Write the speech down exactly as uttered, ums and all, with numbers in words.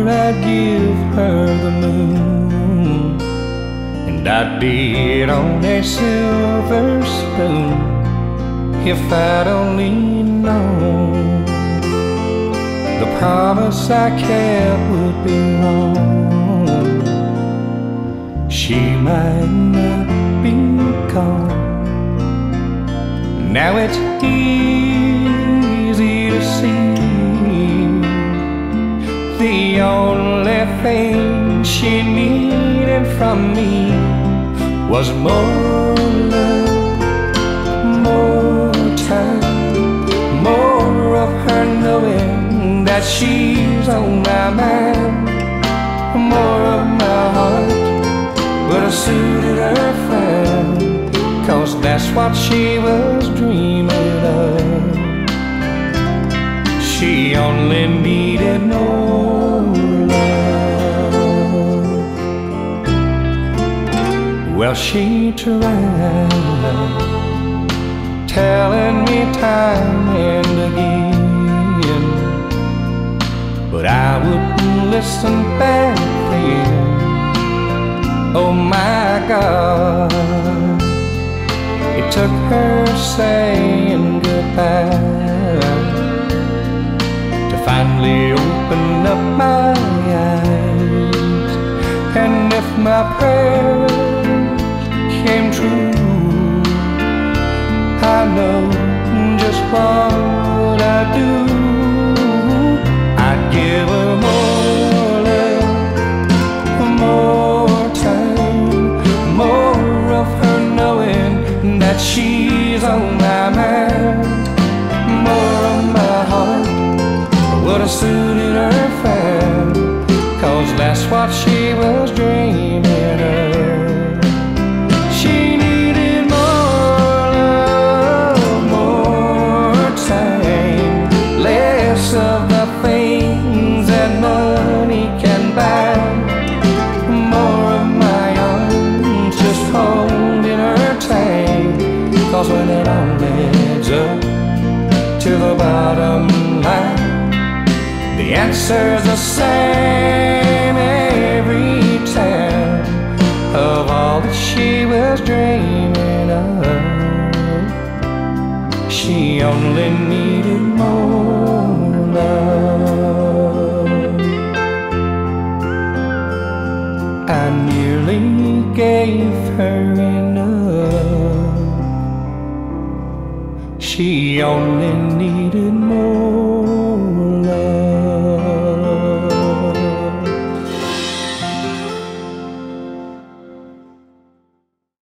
I'd give her the moon, and I'd be it on a silver spoon if I'd only known the promise I kept would be wrong. She might not be gone. Now it's easy to see the only thing she needed from me was more love, more time, more of her knowing that she's on my mind. More of my heart would have suited her fine, 'cause that's what she was dreaming of. She only needed more love. Well, she tried, telling me time and again, but I wouldn't listen back then. Oh my God, it took her saying goodbye to finally open up my eyes. And if my prayers came true, I know just what I'd do. I'd give her more love, more time, more of her knowing that she's on my mind. More of my heart would have suited her fine, 'cause that's what she was dreaming of. She needed more love, more time, less of the things that money can buy. More of my arms just holding her tight, 'cause when it all adds up to the bottom line, the answer's the same every time, of all that she was dreaming of. She only needed more love. I nearly gave her enough. She only needed more love.